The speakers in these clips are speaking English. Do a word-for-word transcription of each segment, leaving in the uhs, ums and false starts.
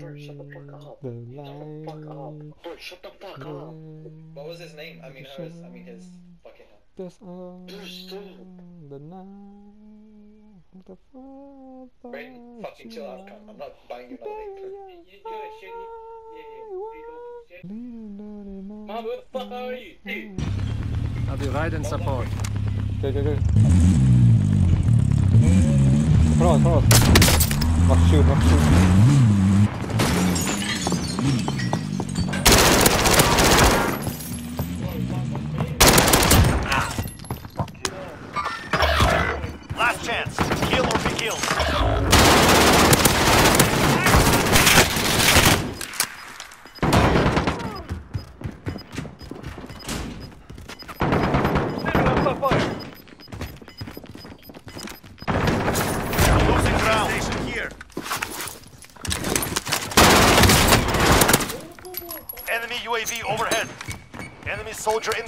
Bro, shut the fuck up. Shut the fuck up. Bro, shut the fuck up. What was his name? I mean hers. I mean his fucking hell. This on Bro, stop. the night the father Braden, fucking chill out. Come. I'm not buying you another vape. You do a shitty. Yeah, yeah. Mom, where the fuck are you? Dude. I'll be right in support. Okay, okay, okay. Cross, cross. Not shoot, not shoot. Last chance. Kill or be killed. Losing ground. Station here. Enemy U A V overhead. Enemy soldier in.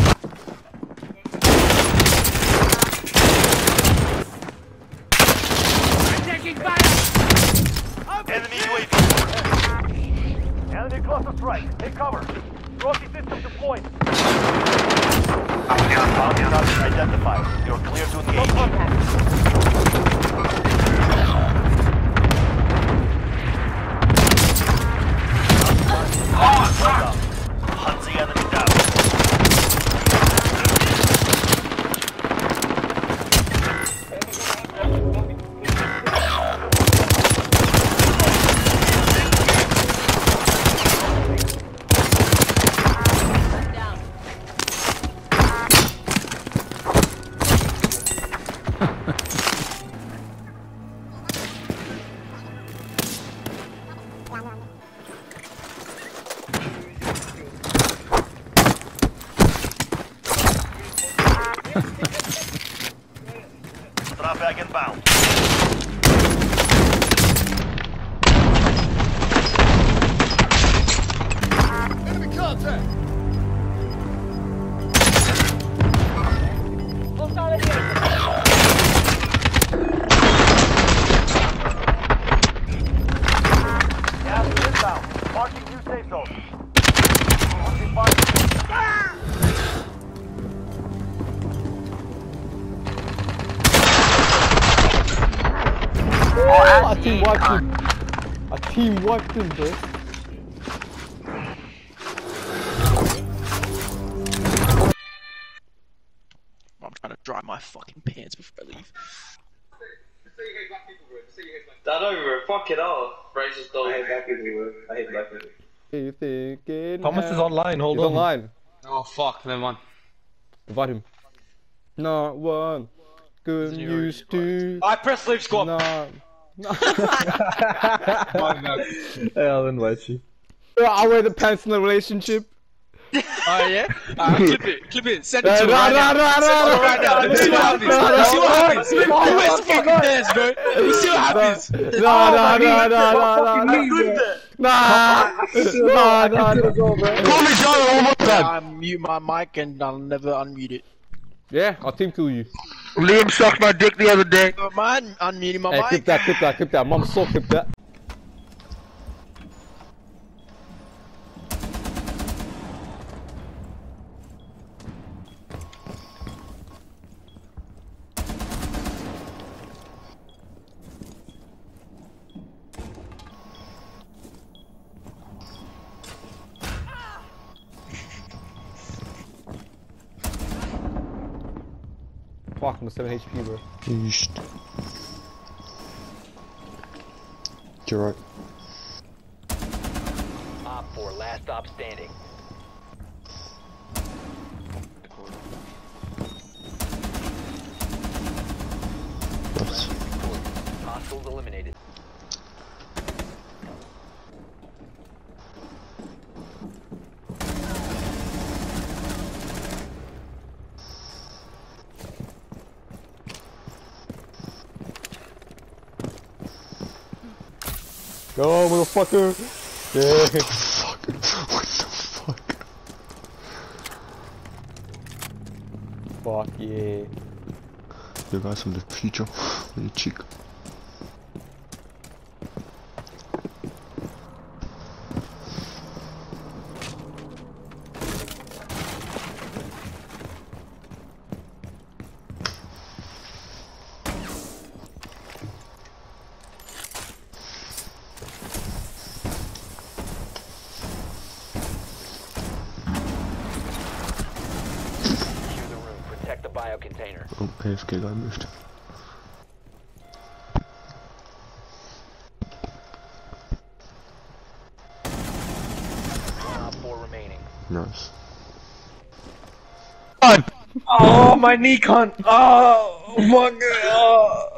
Enemy U A V overhead. Enemy cluster strike. Take cover. Trophy system deployed. Target identified. You're clear to engage. Hunt the enemy down. Drop bag inbound. Enemy contact. Gas is inbound. Marking new safe zone. Marking fire. Oh, a team wiped him. A team wiped him, bro. I'm trying to dry my fucking pants before I leave. That over, bro. Fuck it all. Braces dog. I hate black people, bro. I hate black people. You thinking? Thomas is online, hold He's on. online. Oh fuck, never mind. Invite him. Not one. Good news to. I press leave squad. Nah. Hey, I'll invite you. I wear the pants in the relationship. Oh yeah? Uh, clip it, clip it, send it Nah, to her nah, right nah, now. nah, Send it to her right now. Let me see what happens. Let me see what happens. Who wears fucking pants, bro? Let me see what happens. Nah, nah, nah, nah, nah, nah, nah, nah, nah, nah. Call me John one more time. I mute my mic and I'll never unmute it. Yeah, I'll team kill you. Liam sucked my dick the other day. Man, unmuting my Hey, mic. clip that, clip that, clip that. Mom saw clip that. Fuck, I'm seven H P, bro. Yeesh. You're right. Op four, last stop standing. Nice. Hostiles eliminated. Go, motherfucker! Yeah. Fuck. What the fuck? Fuck yeah. You guys from the future. With your cheek. bio container. Oh, A F K gemischt. One op four remaining. Nice. Oh, my Nikon! Oh, fuck! Oh.